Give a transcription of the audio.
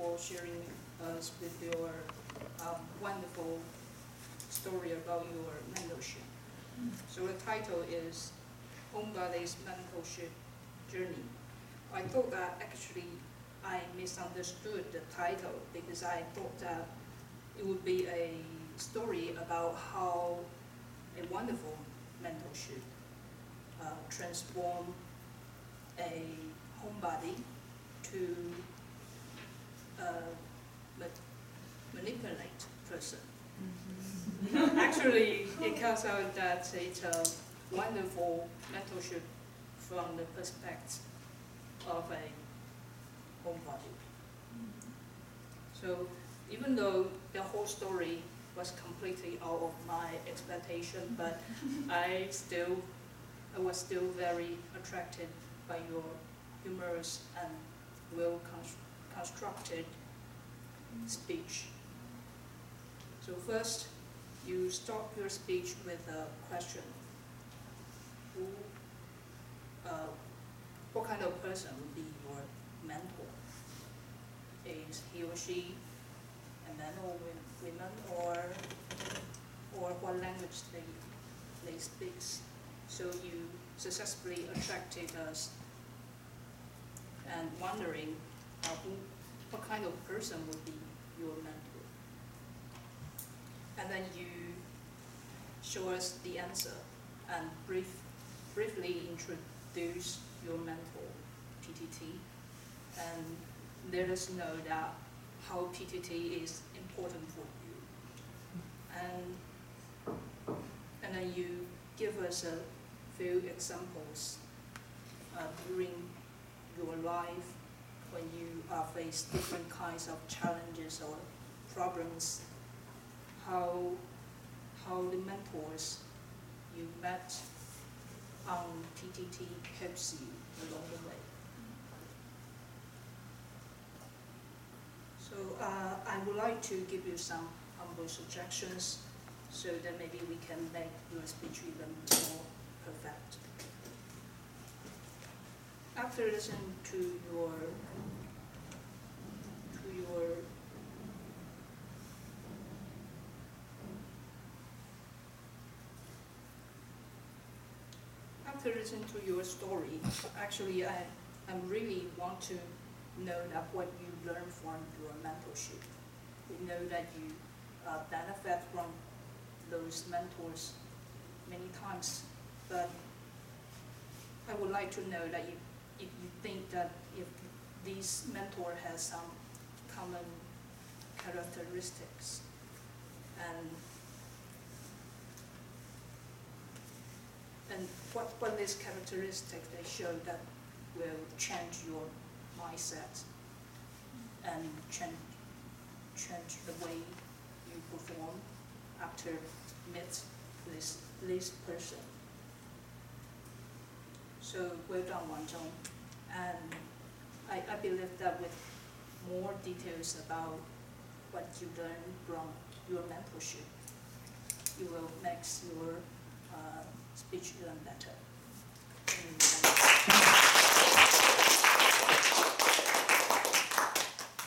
for sharing us with your wonderful story about your mentorship. So the title is Homebody's Mentorship Journey. I thought that actually I misunderstood the title because I thought that it would be a story about how a wonderful mentorship transform a homebody to manipulate person. Actually, it comes out that it's a wonderful mentorship from the perspective of a homebody. So even though the whole story was completely out of my expectation, but I was still very attracted by your humorous and well constructed speech. So first, you start your speech with a question. What kind of person would be your mentor? Is he or she a man or women, or what language they speak? So you successfully attracted us and wondering what kind of person would be your mentor. And then you show us the answer and briefly introduce your mentor, PTT, and let us know that how PTT is important for you. And then you give us a few examples during your life when you face different kinds of challenges or problems, how the mentors you met on PTT helps you along the way. So I would like to give you some humble suggestions so that maybe we can make your speech even more perfect. After listening to your story, actually I really want to know that what you learned from your mentorship. We know that you benefit from those mentors many times, but I would like to know that if you think that if this mentor has some common characteristics and what these characteristics they show that will change your mindset and change the way you perform after meet this person. So well done, Wang Zhong. And I believe that with more details about what you learned from your mentorship, you will make your speech even better.